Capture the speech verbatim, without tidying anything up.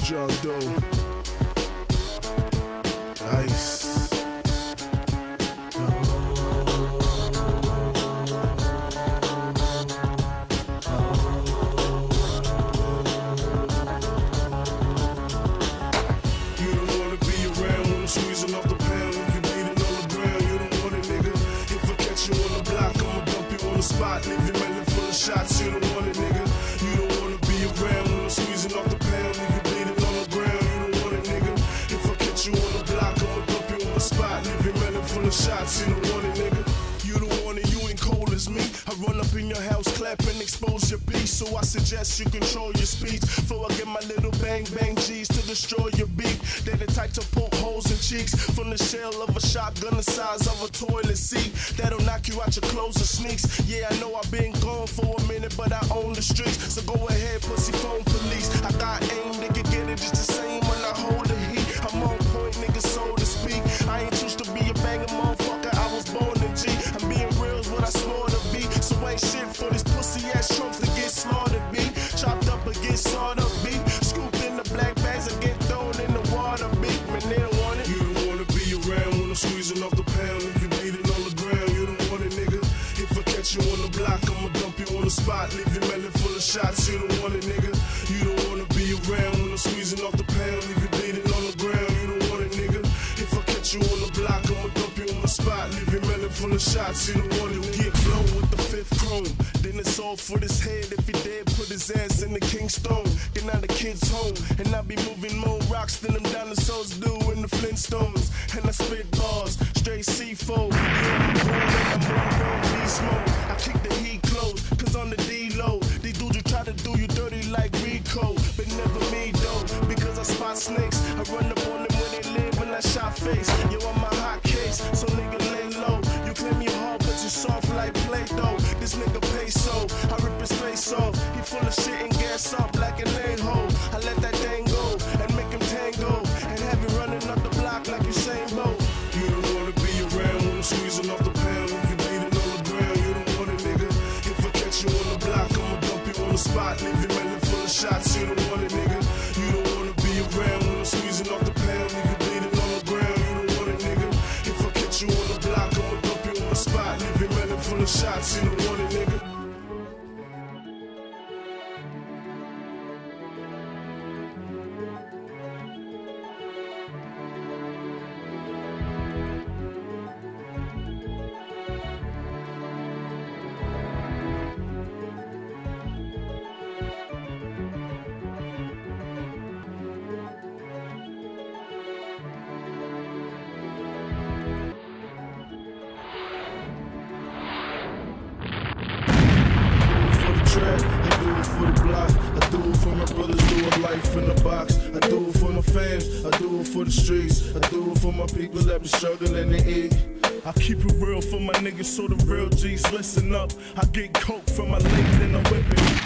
Montreal dough. Ice. Squeezing off the pound, if you beat it on the ground, you don't want it, nigga. If I catch you on the block, I'ma dump you on the spot. Leave your melon full of shots, you don't want it, nigga. You don't wanna be around when I'm squeezing off the pound. If you beat it on the ground, you don't want it, nigga. If I catch you on the block, I'ma dump you on the spot. Leave your melon full of shots, you don't want it, nigga. You don't want it, you ain't cold as me. I run up in your house, clap and expose your beast. So I suggest you control your speech before I get my little bang bang G's to destroy your beak. They're the type to poke holes in cheeks from the shell of a shotgun the size of a toilet seat. That'll knock you out your clothes and sneaks. Yeah, I know I've been gone for a minute, but I own the streets. So go ahead, pussy phone police. I got aim, nigga, get it just the same when I hold the heat. I'm on point, nigga, so to speak. I ain't choose to be a banger motherfucker, I was born in G. I'm being real is what I swore to be. So ain't shit for this pussy ass trunks to get slaughtered, B. Chopped up and get sawed up, B. Scooped in the black bags and get thrown in the water, B. Man, they don't want it. You don't wanna be around when I'm squeezing off the pound. If you beat it on the ground, you don't want it, nigga. If I catch you on the block, I'ma dump you on the spot. Leave your melon full of shots, you don't want it, nigga. You don't wanna be around when I'm squeezing off the pound. If you beat it on the ground, you don't want it, nigga. If I catch you on the block, I'ma dump you on the spot. Leave your melon full of shots, you don't want it. Get blown with the fifth chrome. Then it's all for this head. If he dead, put his ass in the King Stone. Get now the kids home, and I be moving more rocks than them dinosaurs do in the Flintstones. And I spit bars, straight C four. Yeah, I'm born and I move on beast mode. I kick the heat close, cause on the D-low. These dudes who try to do you dirty like Rico, but never me though, because I spot snakes. I run up on them where they live and I shot face. Yo, I'm a hot case, so nigga lay low. You claim you hard, but you soft like Play-Doh. This nigga pay so, I rip his face off. He full of shit and gas up like an a-hole. I let that thing go and make him tango, and have you running up the block like Usain Bolt. You don't wanna be around when I'm squeezing off the pound. If you beat it on the ground, you don't want it, nigga. If I catch you on the block, I'ma dump you on the spot. Leave your melon full of shots, you don't want it, nigga. You don't wanna be around when I'm squeezing off the pound. If you beat it on the ground, you don't want it, nigga. If I catch you on the block, I'ma dump you on the spot. Leave your melon full of shots, you don't want it, nigga. I do it for the block, I do it for my brothers doing life in the box. I do it for my fans, I do it for the streets. I do it for my people that be struggling to eat. I keep it real for my niggas so the real G's listen up. I get coke from my lake and I'm whipping.